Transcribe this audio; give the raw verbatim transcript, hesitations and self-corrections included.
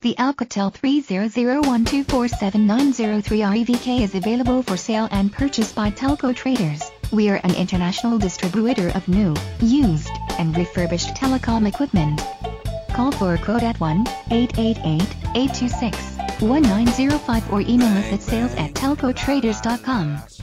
The Alcatel three zero zero one two four seven nine zero three R E V K is available for sale and purchase by TelcoTraders. We are an international distributor of new, used, and refurbished telecom equipment. Call for a quote at one eight eight eight, eight two six, one nine zero five or email us at sales at telco traders dot com.